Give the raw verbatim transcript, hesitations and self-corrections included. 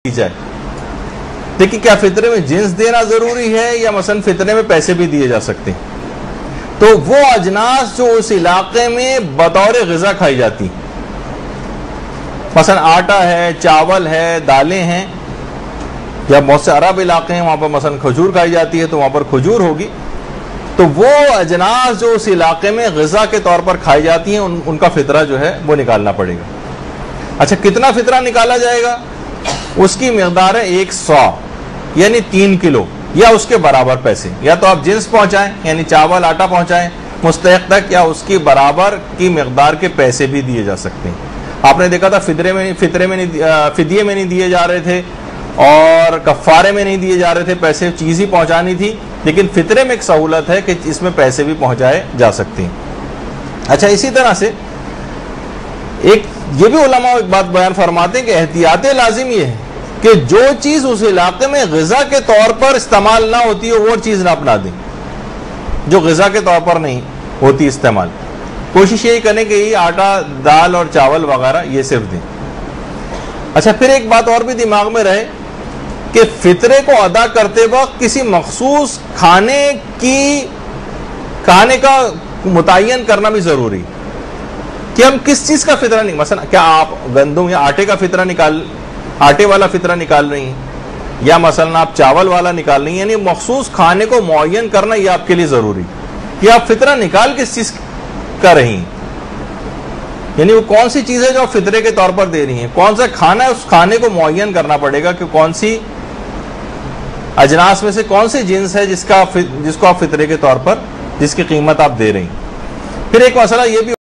जाए। देखिए, क्या फितरे में जिन्स देना जरूरी है या मसलन फितरे में पैसे भी दिए जा सकते हैं? तो वो अजनास जो उस इलाके में बतौर ग़िज़ा खाई जाती, मसलन आटा है, चावल है, दालें हैं, या बहुत से अरब इलाके हैं वहां पर मसलन खजूर खाई जाती है तो वहां पर खजूर होगी। तो वो अजनास जो उस इलाके में ग़िज़ा के तौर पर खाई जाती हैं, उन, उनका फितरा जो है वो निकालना पड़ेगा। अच्छा, कितना फितरा निकाला जाएगा? उसकी मिक़दार है एक सौ यानी तीन किलो या उसके बराबर पैसे। या तो आप जिन्स पहुंचाएं यानी चावल आटा पहुंचाएं मुस्तहक़ तक, या उसकी बराबर की मिक़दार के पैसे भी दिए जा सकते हैं। आपने देखा था फितरे में फितरे में नहीं फिदिये में नहीं दिए जा रहे थे और कफ़ारे में नहीं दिए जा रहे थे, पैसे चीज़ ही पहुंचानी थी, लेकिन फितरे में एक सहूलत है कि इसमें पैसे भी पहुंचाए जा सकते हैं। अच्छा, इसी तरह से एक ये भी उलमा एक बात बयान फरमाते हैं कि एहतियात लाजिम ये है कि जो चीज़ उस इलाके में ग़िज़ा के तौर पर इस्तेमाल ना होती हो वो चीज़ ना अपना दें, जो ग़िज़ा के तौर पर नहीं होती इस्तेमाल। कोशिश यही करें कि ये आटा, दाल और चावल वगैरह ये सिर्फ दें। अच्छा, फिर एक बात और भी दिमाग में रहे कि फितरे को अदा करते वक्त किसी मखसूस खाने की खाने का मुतय्यन करना भी जरूरी कि हम किस चीज का फितरा नहीं, मसलन क्या आप गंदम या आटे का फितरा निकाल आटे वाला फितरा निकाल रही हैं, या मसलन आप चावल वाला निकाल रही हैं, यानी मखसूस खाने को मुअय्यन करना यह आपके लिए जरूरी कि आप फितरा निकाल किस चीज का रही हैं, यानी वो कौन सी चीज है जो आप फितरे के तौर पर दे रही हैं, कौन सा खाना है, उस खाने को मुअय्यन करना पड़ेगा कि कौन सी अजनास में से कौन सी जिन्स है जिसका जिसको आप फितरे के तौर पर जिसकी कीमत आप दे रही हैं। फिर एक मसला ये भी